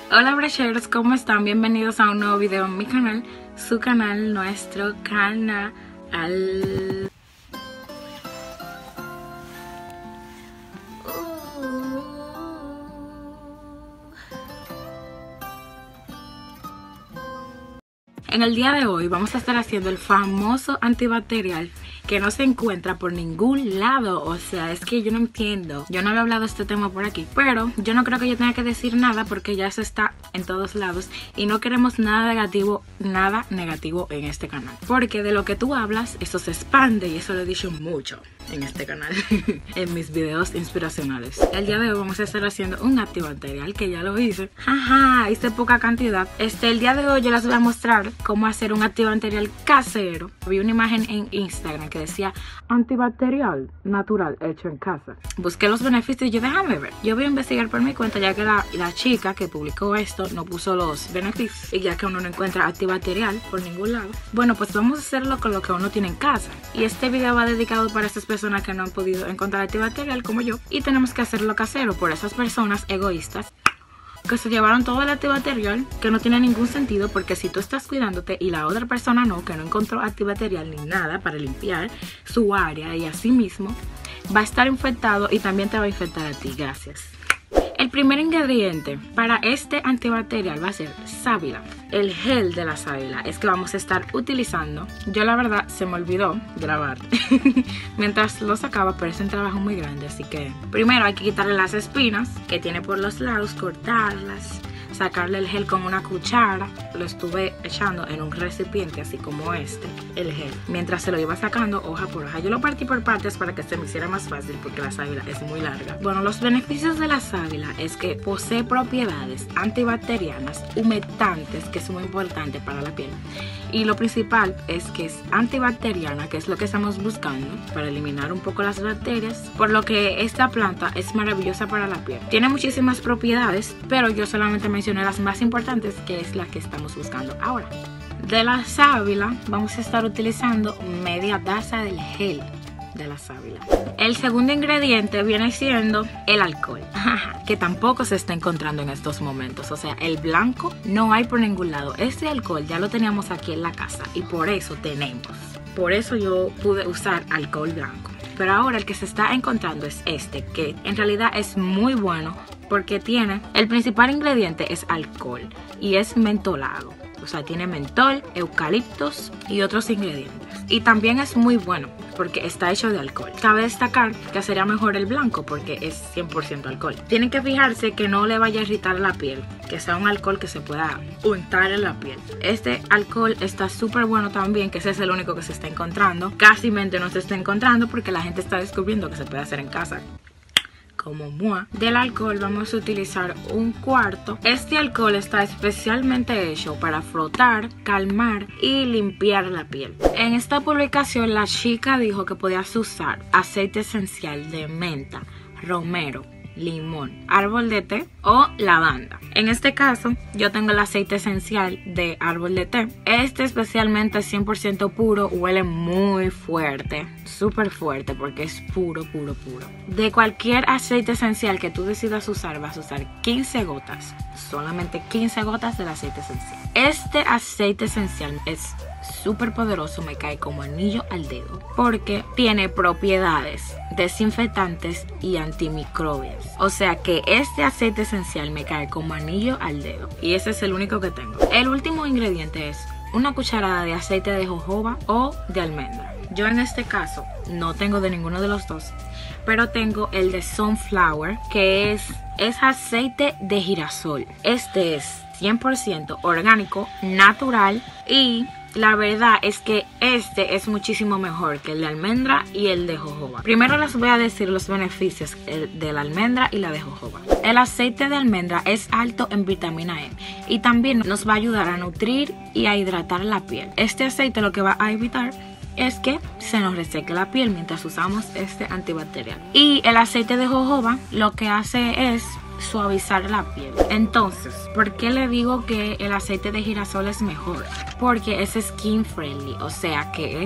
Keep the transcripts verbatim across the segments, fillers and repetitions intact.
Hola brecheros, ¿cómo están? Bienvenidos a un nuevo video en mi canal, su canal, nuestro canal. En el día de hoy vamos a estar haciendo el famoso antibacterial que no se encuentra por ningún lado. O sea, es que yo no entiendo. Yo no había hablado de este tema por aquí, pero yo no creo que yo tenga que decir nada porque ya eso está en todos lados y no queremos nada negativo, nada negativo en este canal. Porque de lo que tú hablas, eso se expande y eso lo he dicho mucho en este canal, en mis videos inspiracionales. El día de hoy vamos a estar haciendo un antibacterial que ya lo hice. Jaja, hice poca cantidad. Este, el día de hoy yo les voy a mostrar cómo hacer un antibacterial casero. Vi una imagen en Instagram que decía antibacterial natural hecho en casa. Busqué los beneficios y yo déjame ver. Yo voy a investigar por mi cuenta ya que la, la chica que publicó esto no puso los beneficios y ya que uno no encuentra antibacterial por ningún lado. Bueno, pues vamos a hacerlo con lo que uno tiene en casa. Y este video va dedicado para estas personas que no han podido encontrar antibacterial como yo y tenemos que hacerlo casero por esas personas egoístas que se llevaron todo el antibacterial, que no tiene ningún sentido porque si tú estás cuidándote y la otra persona no, que no encontró antibacterial ni nada para limpiar su área y así mismo va a estar infectado y también te va a infectar a ti. Gracias. El primer ingrediente para este antibacterial va a ser sábila. El gel de la sábila es que vamos a estar utilizando. Yo la verdad se me olvidó grabar mientras lo sacaba, pero es un trabajo muy grande, así que primero hay que quitarle las espinas que tiene por los lados, cortarlas, sacarle el gel con una cuchara. Lo estuve echando en un recipiente así como este, el gel, mientras se lo iba sacando hoja por hoja. Yo lo partí por partes para que se me hiciera más fácil porque la sábila es muy larga. Bueno, los beneficios de la sábila es que posee propiedades antibacterianas, humectantes, que es muy importante para la piel, y lo principal es que es antibacteriana, que es lo que estamos buscando para eliminar un poco las bacterias, por lo que esta planta es maravillosa para la piel. Tiene muchísimas propiedades, pero yo solamente mencioné las más importantes, que es la que estamos buscando ahora. De la sábila vamos a estar utilizando media taza del gel de la sábila. El segundo ingrediente viene siendo el alcohol, que tampoco se está encontrando en estos momentos. O sea, el blanco no hay por ningún lado. Este alcohol ya lo teníamos aquí en la casa y por eso tenemos. Por eso yo pude usar alcohol blanco. Pero ahora el que se está encontrando es este, que en realidad es muy bueno porque tiene, el principal ingrediente es alcohol y es mentolado. O sea, tiene mentol, eucaliptos y otros ingredientes. Y también es muy bueno porque está hecho de alcohol. Cabe destacar que sería mejor el blanco porque es cien por ciento alcohol. Tienen que fijarse que no le vaya a irritar la piel, que sea un alcohol que se pueda untar en la piel. Este alcohol está súper bueno también, que ese es el único que se está encontrando. Casi mente no se está encontrando porque la gente está descubriendo que se puede hacer en casa. Como mua. Del alcohol vamos a utilizar un cuarto. Este alcohol está especialmente hecho para frotar, calmar y limpiar la piel. En esta publicación la chica dijo que podías usar aceite esencial de menta, romero, limón, árbol de té o lavanda. En este caso yo tengo el aceite esencial de árbol de té. Este especialmente es cien por ciento puro, huele muy fuerte, súper fuerte porque es puro, puro, puro. De cualquier aceite esencial que tú decidas usar, vas a usar quince gotas, solamente quince gotas del aceite esencial. Este aceite esencial es súper poderoso, me cae como anillo al dedo porque tiene propiedades desinfectantes y antimicrobias. O sea que este aceite esencial me cae como anillo al dedo y ese es el único que tengo. El último ingrediente es una cucharada de aceite de jojoba o de almendra. Yo en este caso no tengo de ninguno de los dos, pero tengo el de sunflower, que es, es aceite de girasol. Este es cien por ciento orgánico, natural, y la verdad es que este es muchísimo mejor que el de almendra y el de jojoba. Primero les voy a decir los beneficios de la almendra y la de jojoba. El aceite de almendra es alto en vitamina E y también nos va a ayudar a nutrir y a hidratar la piel. Este aceite lo que va a evitar es que se nos reseque la piel mientras usamos este antibacterial. Y el aceite de jojoba lo que hace es suavizar la piel. Entonces, ¿por qué le digo que el aceite de girasol es mejor? Porque es skin friendly, o sea que es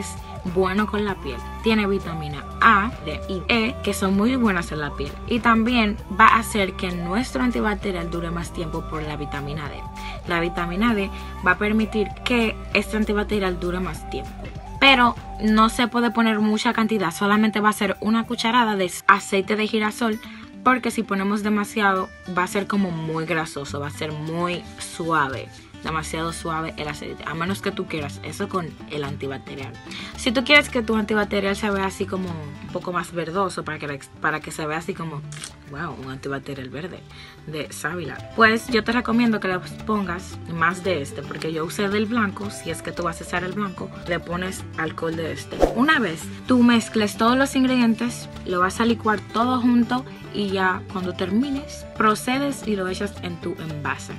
bueno con la piel. Tiene vitamina A, D y E, que son muy buenas en la piel. Y también va a hacer que nuestro antibacterial dure más tiempo por la vitamina D. La vitamina D va a permitir que este antibacterial dure más tiempo. Pero no se puede poner mucha cantidad, solamente va a ser una cucharada de aceite de girasol, porque si ponemos demasiado va a ser como muy grasoso, va a ser muy suave, demasiado suave el aceite, a menos que tú quieras eso con el antibacterial. Si tú quieres que tu antibacterial se vea así como un poco más verdoso, para que, para que se vea así como, wow, un antibacterial verde de sábila, pues yo te recomiendo que le pongas más de este, porque yo usé del blanco. Si es que tú vas a usar el blanco, le pones alcohol de este. Una vez tú mezcles todos los ingredientes, lo vas a licuar todo junto y ya cuando termines procedes y lo echas en tu envase.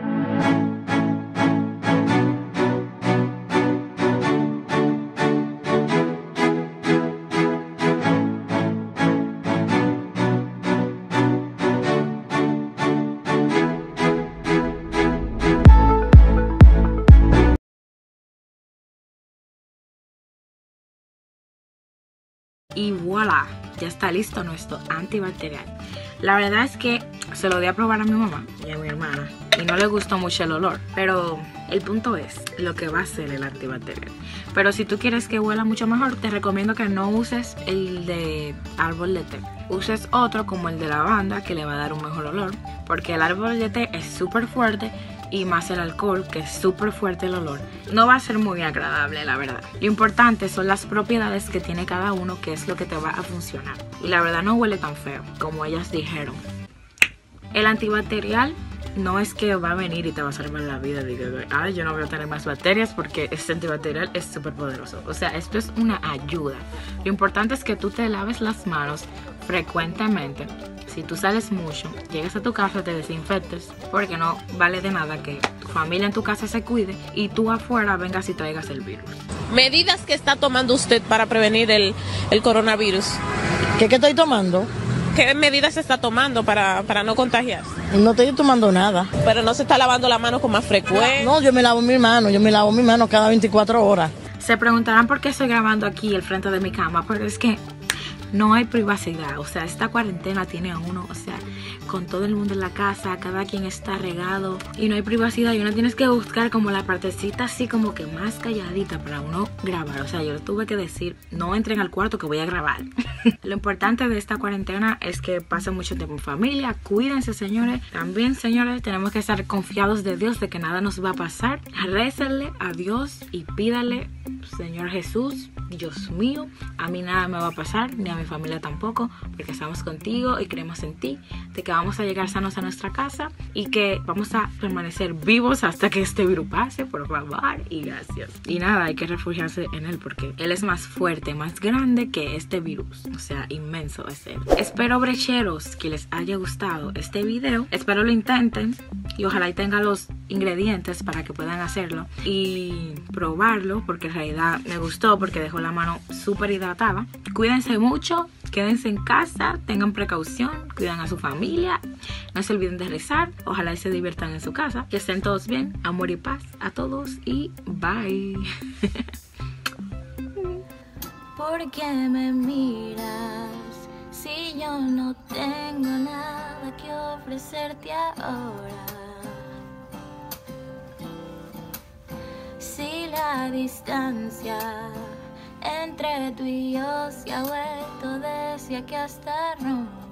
Y voilà, ya está listo nuestro antibacterial. La verdad es que se lo di a probar a mi mamá y a mi hermana y no le gustó mucho el olor, pero el punto es lo que va a ser el antibacterial. Pero si tú quieres que huela mucho mejor, te recomiendo que no uses el de árbol de té. Uses otro como el de lavanda, que le va a dar un mejor olor, porque el árbol de té es súper fuerte, y más el alcohol, que es súper fuerte el olor, no va a ser muy agradable, la verdad. Lo importante son las propiedades que tiene cada uno, que es lo que te va a funcionar. Y la verdad no huele tan feo como ellas dijeron. El antibacterial no es que va a venir y te va a salvar la vida. Digo, ay, yo no voy a tener más bacterias, porque este antibacterial es súper poderoso. O sea, esto es una ayuda. Lo importante es que tú te laves las manos frecuentemente. Si tú sales mucho, llegas a tu casa, te desinfectes, porque no vale de nada que tu familia en tu casa se cuide y tú afuera vengas y traigas el virus. Medidas que está tomando usted para prevenir el, el coronavirus. ¿Qué, ¿Qué estoy tomando? ¿Qué medidas está tomando para, para no contagiarse? No estoy tomando nada. Pero no se está lavando la mano con más frecuencia. No, yo me lavo mi mano, yo me lavo mi mano cada veinticuatro horas. Se preguntarán por qué estoy grabando aquí al frente de mi cama, pero es que no hay privacidad. O sea, esta cuarentena tiene a uno, o sea, con todo el mundo en la casa, cada quien está regado y no hay privacidad, y uno tienes que buscar como la partecita así como que más calladita para uno grabar. O sea, yo le tuve que decir, no entren al cuarto que voy a grabar. Lo importante de esta cuarentena es que pasen mucho tiempo en familia, cuídense, señores. También, señores, tenemos que estar confiados de Dios, de que nada nos va a pasar. Récenle a Dios y pídale, Señor Jesús, Dios mío, a mí nada me va a pasar, ni a mi familia tampoco, porque estamos contigo y creemos en ti, de que vamos a llegar sanos a nuestra casa y que vamos a permanecer vivos hasta que este virus pase, por favor, y gracias. Y nada, hay que refugiarse en él, porque él es más fuerte, más grande que este virus, o sea, inmenso es él. Espero, brecheros, que les haya gustado este video, espero lo intenten y ojalá y tengan los ingredientes para que puedan hacerlo y probarlo, porque en realidad me gustó, porque dejó la mano súper hidratada. Cuídense mucho, quédense en casa, tengan precaución, cuidan a su familia, no se olviden de rezar, ojalá y se diviertan en su casa, que estén todos bien, amor y paz a todos y bye. ¿Por qué me miras si yo no tengo nada que ofrecerte ahora? Si la distancia entre tú y yo se ha vuelto desde aquí hasta Roma.